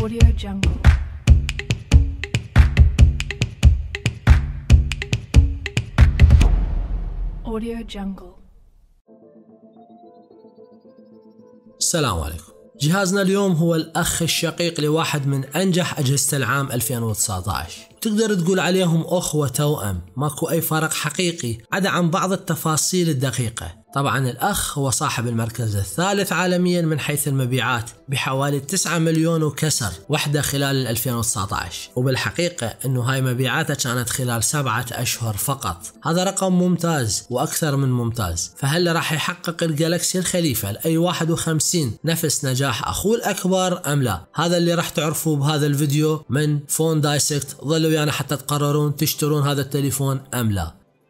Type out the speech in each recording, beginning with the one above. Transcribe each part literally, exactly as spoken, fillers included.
Audio Jungle. Audio Jungle. السلام عليكم. جهازنا اليوم هو الأخ الشقيق لواحد من أنجح أجهزة العام ألفين وتسعة عشر. تقدر تقول عليهم أخوة توأم، ماكو أي فرق حقيقي عدا عن بعض التفاصيل الدقيقة. طبعا الأخ هو صاحب المركز الثالث عالميا من حيث المبيعات بحوالي تسعة مليون وكسر وحدة خلال ألفين وتسعة عشر، وبالحقيقة انه هاي مبيعاته كانت خلال سبعة اشهر فقط. هذا رقم ممتاز واكثر من ممتاز. فهل راح يحقق الجالكسي الخليفة الاي واحد وخمسين نفس نجاح اخوه الاكبر ام لا؟ هذا اللي راح تعرفوه بهذا الفيديو من فون دايسكت. ظلوا ويانا حتى تقررون تشترون هذا التليفون ام لا.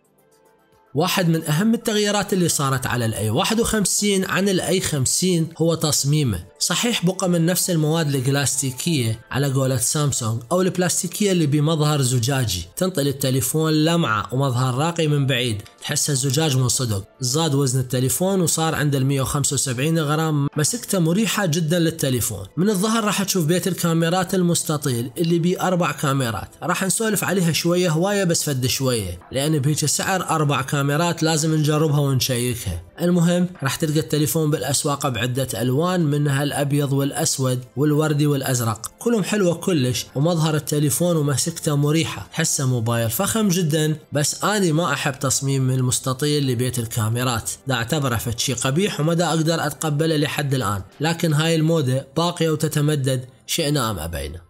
واحد من أهم التغييرات اللي صارت على الأي واحد وخمسين عن الأي خمسين هو تصميمه. صحيح بقى من نفس المواد البلاستيكية على قولة سامسونج أو البلاستيكية اللي بمظهر زجاجي، تنطي التليفون لمعة ومظهر راقي من بعيد، تحس الزجاج من صدق. زاد وزن التليفون وصار عند ال مئة وخمسة وسبعين غرام، مسكته مريحة جدا للتليفون. من الظهر راح تشوف بيت الكاميرات المستطيل اللي بيه أربع كاميرات، راح نسولف عليها شوية هواية بس فد شوية، لأن بهيك السعر أربع كاميرات لازم نجربها ونشيكها. المهم راح تلقى التليفون بالأسواق بعدة ألوان، منها الأبيض والأسود والوردي والأزرق، كلهم حلوة كلش. ومظهر التليفون ومسكته مريحة، حسه موبايل فخم جدا، بس أنا ما أحب تصميم المستطيل لبيت الكاميرات، دا أعتبره فد شي قبيح وما دا أقدر أتقبله لحد الآن. لكن هاي المودة باقية وتتمدد، شئنا أم أبينا.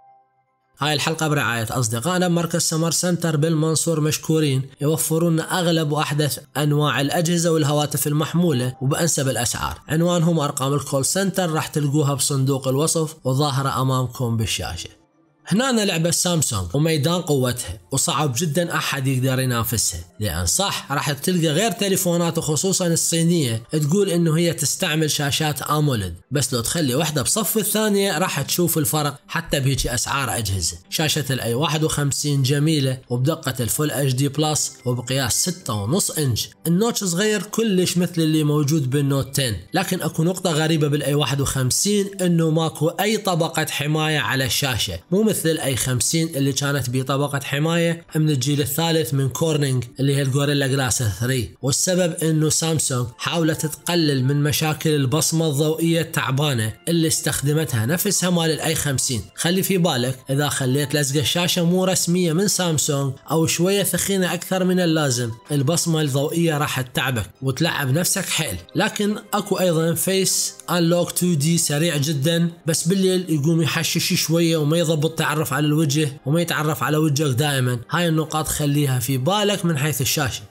هاي الحلقة برعاية أصدقائنا بمركز سمر سنتر بالمنصور، مشكورين، يوفرون أغلب وأحدث أنواع الأجهزة والهواتف المحمولة وبأنسب الأسعار. عنوانهم وأرقام الكول سنتر راح تلقوها بصندوق الوصف وظاهرة أمامكم بالشاشة. هنا لعبة سامسونج وميدان قوتها، وصعب جدا احد يقدر ينافسها، لان صح راح تلقى غير تليفونات وخصوصا الصينية تقول انه هي تستعمل شاشات اموليد، بس لو تخلي واحدة بصف الثانية راح تشوف الفرق حتى بهيك اسعار اجهزة. شاشة الاي واحد وخمسين جميلة وبدقة الفول اتش دي بلس وبقياس ستة ونص انش. النوتش صغير كلش مثل اللي موجود بالنوت عشرة، لكن اكو نقطة غريبة بالاي واحد وخمسين انه ماكو اي طبقة حماية على الشاشة، مو مثل الاي خمسين اللي كانت بطبقة حماية من الجيل الثالث من كورنينج اللي هي الجوريلا جلاس ثلاثة. والسبب انه سامسونج حاولت تقلل من مشاكل البصمة الضوئية التعبانة اللي استخدمتها نفسها مال الاي خمسين. خلي في بالك اذا خليت لزقة الشاشة مو رسمية من سامسونج او شوية ثخينة اكثر من اللازم، البصمة الضوئية راح تتعبك وتلعب نفسك حيل. لكن اكو ايضا فيس انلوك تو دي سريع جدا، بس بالليل يقوم يحشش شوية وما يضبط تعرف على الوجه وما يتعرف على وجهك دائما. هاي النقاط خليها في بالك من حيث الشاشة.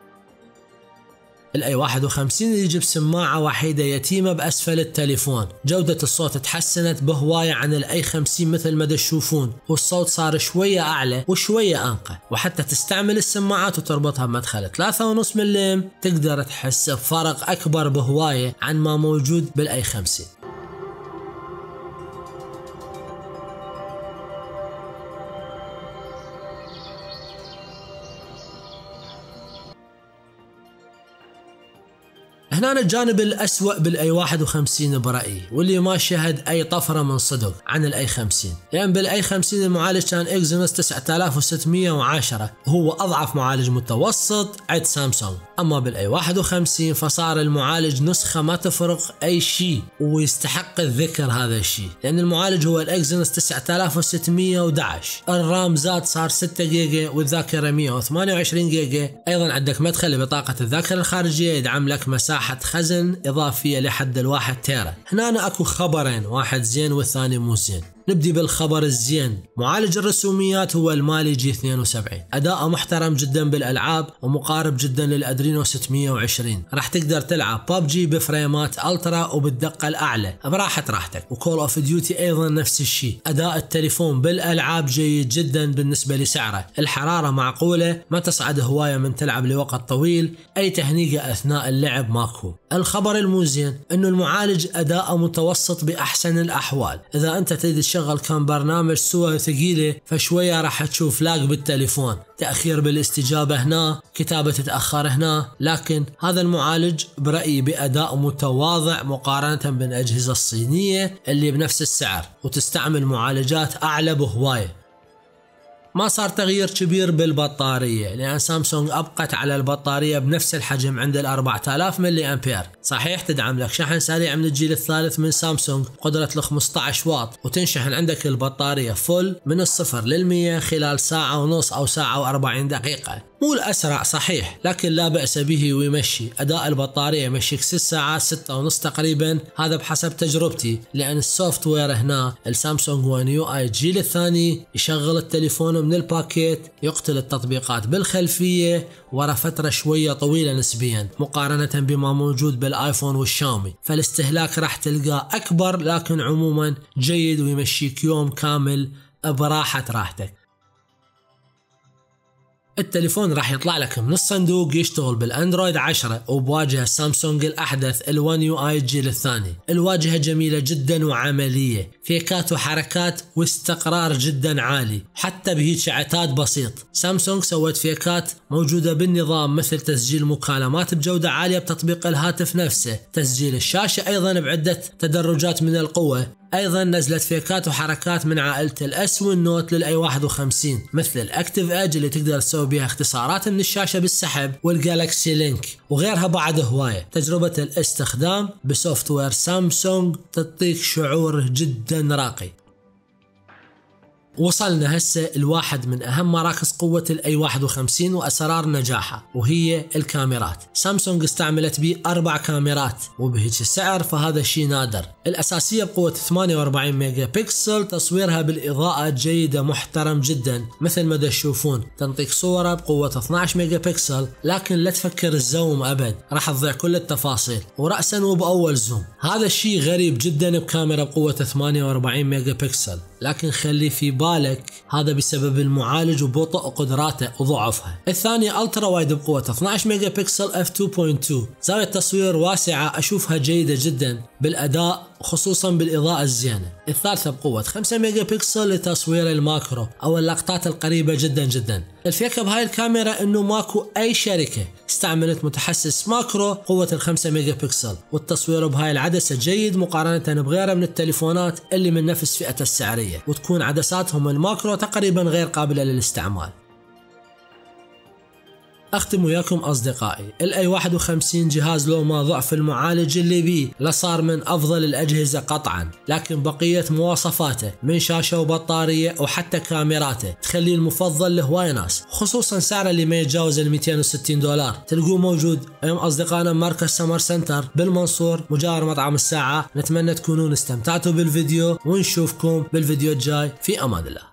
الاي واحد وخمسين يجي بسماعة وحيدة يتيمة بأسفل التليفون. جودة الصوت تحسنت بهواية عن الاي خمسين مثل ما تشوفون، والصوت صار شوية أعلى وشوية أنقى. وحتى تستعمل السماعات وتربطها بمدخل ثلاثة ونص ملم تقدر تحس بفرق أكبر بهواية عن ما موجود بالاي خمسين. هنا الجانب الأسوأ بالاي واحد وخمسين برأيي، واللي ما شهد أي طفرة من صدق عن الاي خمسين، لأن يعني بالاي خمسين المعالج كان اكزينوس تسعة آلاف وستمئة وعشرة، وهو أضعف معالج متوسط عند سامسونج. أما بالاي واحد وخمسين فصار المعالج نسخة ما تفرق أي شيء، ويستحق الذكر هذا الشيء، لأن المعالج هو الاكزينوس تسعة آلاف وستمئة وأحد عشر. الرام زاد صار ستة جيجا والذاكرة مئة وثمانية وعشرين جيجا. أيضا عندك مدخل لبطاقة الذاكرة الخارجية يدعم لك مساحة خزن إضافية لحد الواحد تيرا. هنا أكو خبرين، واحد زين والثاني مو زين. نبدي بالخبر الزين. معالج الرسوميات هو المالي جي اثنين وسبعين، أداءه محترم جدا بالألعاب ومقارب جدا للأدرينو ستمئة وعشرين. راح تقدر تلعب ببجي بفريمات ألترا وبالدقة الأعلى براحة راحتك، وكول أوف ديوتي أيضا نفس الشيء. أداء التليفون بالألعاب جيد جدا بالنسبة لسعره. الحرارة معقولة، ما تصعد هواية من تلعب لوقت طويل، أي تهنيجة أثناء اللعب ماكو. الخبر المو زين إنه المعالج أداءه متوسط بأحسن الأحوال. إذا أنت تريد تشغل كم برنامج سوى ثقيلة، فشوية راح تشوف لاج بالتليفون، تأخير بالاستجابة هنا، كتابة تتأخر هنا. لكن هذا المعالج برأيي بأداء متواضع مقارنة بالأجهزة الصينية اللي بنفس السعر وتستعمل معالجات أعلى بهواية. ما صار تغيير كبير بالبطارية، لأن سامسونج أبقت على البطارية بنفس الحجم عند ال أربعة آلاف ملي أمبير. صحيح تدعم لك شحن سريع من الجيل الثالث من سامسونج قدرة ال خمسة عشر واط، وتنشحن عندك البطارية فل من الصفر للمية خلال ساعة ونص أو ساعة وأربعين دقيقة. مو الأسرع صحيح، لكن لا بأس به ويمشي. أداء البطارية يمشيك ست ساعات ستة ونص تقريبا، هذا بحسب تجربتي، لأن السوفت وير هنا السامسونج ون يو آي الجيل الثاني يشغل التليفون من الباكيت، يقتل التطبيقات بالخلفية ورا فترة شوية طويلة نسبيا مقارنة بما موجود بالايفون والشاومي، فالاستهلاك راح تلقاه أكبر، لكن عموما جيد ويمشيك يوم كامل براحة راحتك. التليفون راح يطلع لك من الصندوق، يشتغل بالاندرويد عشرة وبواجهة سامسونج الاحدث ال ون يو آي الجيل الثاني. الواجهة جميلة جدا وعملية، فيكات وحركات واستقرار جدا عالي، حتى بهيج عتاد بسيط. سامسونج سوت فيكات موجودة بالنظام، مثل تسجيل مكالمات بجودة عالية بتطبيق الهاتف نفسه، تسجيل الشاشة ايضا بعدة تدرجات من القوة. ايضا نزلت فيكات وحركات من عائلة الاس والنوت للاي واحد وخمسين، مثل الاكتيف ايدج اللي تقدر تسوي بها اختصارات من الشاشة بالسحب، والجالكسي لينك وغيرها بعد هواية. تجربة الاستخدام بسوفت وير سامسونج تعطيك شعور جدا راقي. وصلنا هسه الواحد من أهم مراكز قوة الاي واحد وخمسين وأسرار نجاحها، وهي الكاميرات. سامسونج استعملت به أربع كاميرات وبهيج السعر، فهذا شيء نادر. الأساسية بقوة ثمانية وأربعين ميجا بكسل، تصويرها بالإضاءة جيدة محترم جدا مثل ما تشوفون، تنطيك صورة بقوة اثناشر ميجا بكسل، لكن لا تفكر الزوم أبد، راح تضيع كل التفاصيل، ورأسا وبأول زوم. هذا الشيء غريب جدا بكاميرا بقوة ثمانية وأربعين ميجا بكسل، لكن خلي في بالك هذا بسبب المعالج وبطء قدراته وضعفها. الثانية الترا وايد بقوة اثناشر ميجا بكسل اف اثنين فاصلة اثنين، زاوية تصوير واسعة اشوفها جيدة جدا بالاداء خصوصا بالاضاءة الزينة. الثالثة بقوة خمسة ميجا بكسل لتصوير الماكرو او اللقطات القريبة جدا جدا. الفكرة بهاي الكاميرا انه ماكو اي شركة استعملت متحسس ماكرو قوة الخمسة ميجا بكسل، والتصوير بهاي العدسة جيد مقارنة بغيرها من التليفونات اللي من نفس فئة السعرية، وتكون عدساتهم الماكرو تقريبا غير قابلة للاستعمال. اختم وياكم اصدقائي، الاي واحد وخمسين جهاز لو ما ضعف المعالج اللي بيه لصار من افضل الاجهزة قطعا، لكن بقية مواصفاته من شاشة وبطارية وحتى كاميراته تخليه المفضل لهواي ناس، خصوصا سعره اللي ما يتجاوز ال مئتين وستين دولار. تلقوه موجود أيام اصدقائنا مركز سمر سنتر بالمنصور مجاور مطعم الساعة. نتمنى تكونون استمتعتوا بالفيديو، ونشوفكم بالفيديو الجاي. في امان الله.